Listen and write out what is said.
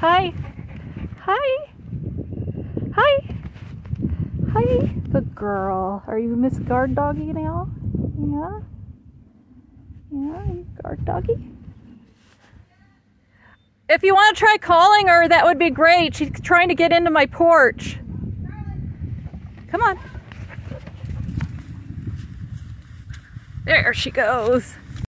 Hi. Hi. Hi. Hi. Good girl. Are you Miss Guard Doggy now? Yeah? Yeah, Guard Doggy? If you want to try calling her, that would be great. She's trying to get into my porch. Come on. There she goes.